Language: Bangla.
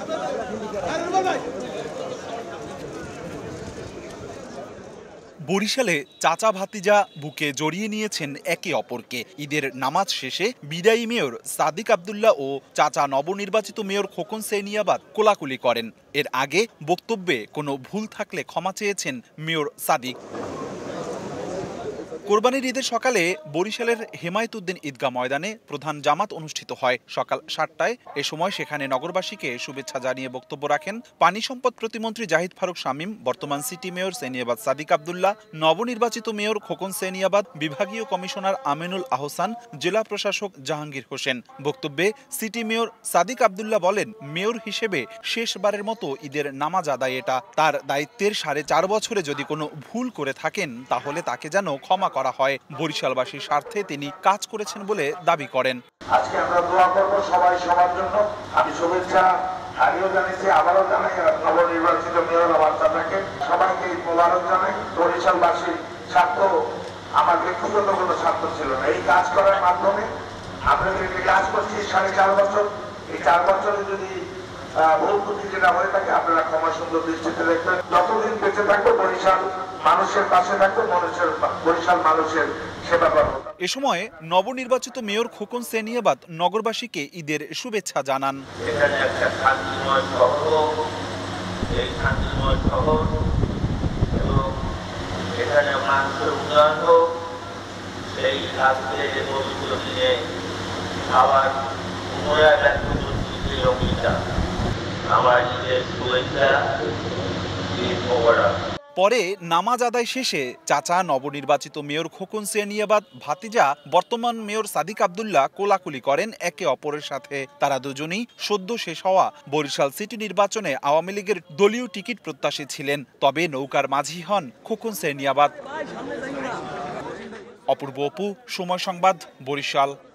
বরিশালে চাচা ভাতিজা বুকে জড়িয়ে নিয়েছেন একে অপরকে। ঈদের নামাজ শেষে বিদায়ী মেয়র সাদিক আব্দুল্লাহ ও চাচা নবনির্বাচিত মেয়র খোকন সেনিয়াবাত কোলাকুলি করেন। এর আগে বক্তব্যে কোনো ভুল থাকলে ক্ষমা চেয়েছেন মেয়র সাদিক। কোরবানির ঈদের সকালে বরিশালের হেমায়েতুদ্দিন ঈদগাহ ময়দানে প্রধান জামাত অনুষ্ঠিত হয় সকাল ৭টায়। এ সময় সেখানে নগরবাসীকে শুভেচ্ছা জানিয়ে বক্তব্য রাখেন পানি সম্পদ প্রতিমন্ত্রী জাহিদ ফারুক শামীম, বর্তমান সিটি মেয়র সেনিয়াবাদ সাদিক আব্দুল্লাহ, নবনির্বাচিত মেয়র খোকন সেনিয়াবাদ, বিভাগীয় কমিশনার আমিনুল আহসান, জেলা প্রশাসক জাহাঙ্গীর হোসেন। বক্তব্যে সিটি মেয়র সাদিক আব্দুল্লাহ বলেন, মেয়র হিসেবে শেষবারের মতো ঈদের নামাজ আদায় এটা। তার দায়িত্বের ৪.৫ বছরে যদি কোনো ভুল করে থাকেন তাহলে তাকে যেন ক্ষমা করা হয়। বরিশালবাসীর স্বার্থে তিনি কাজ করেছেন বলে দাবি করেন। আজকে আমরা দোয়া করব সবাই সবার জন্য। আমি শুভেচ্ছা আগেও জানিয়েছি, আবারও জানাই নবনির্বাচিত মেয়র আমার চাচাকে সবাইকে মোবারক জানাই। বরিশালবাসীর স্বার্থ আমার ব্যক্তিগত কোনো স্বার্থ ছিল না। এই কাজ করার মাধ্যমে আপনাদের কাজ করছি ৪.৫ বছর। এই ৪ বছরে যদি ভুল ত্রুটি যেটা হয়ে থাকে আপনারা ক্ষমা সুন্দর দৃষ্টিতে দেখবেন। যতদিন বেঁচে থাকবো বরিশাল মানুষের পাশে থাকবো, বরিশাল মানুষের সেবা করবো। এ সময় নবনির্বাচিত মেয়র খোকন সেনিয়াবাদ নগরবাসীকে ঈদের শুভেচ্ছা জানান। এখানে একটা শান্তিময় শহর, এই শান্তিময় শহর এবং এখানে মানুষের উন্নয়ন হোক, সেই আজকে পবিত্র দিনে আবার পুনরায় ব্যক্ত করছি সেই অঙ্গীকার। আমার ঈদের শুভেচ্ছা, ঈদ মোবারক। পরে নামাজ আদায় শেষে চাচা নবনির্বাচিত মেয়র খোকন সেনিয়াবাদ ভাতিজা বর্তমান মেয়র সাদিক আব্দুল্লাহ কোলাকুলি করেন একে অপরের সাথে। তারা দুজনেই সদ্য শেষ হওয়া বরিশাল সিটি নির্বাচনে আওয়ামী লীগের দলীয় টিকিট প্রত্যাশী ছিলেন। তবে নৌকার মাঝি হন খোকন সেনিয়াবাদ। অপূর্ব অপু, সময় সংবাদ, বরিশাল।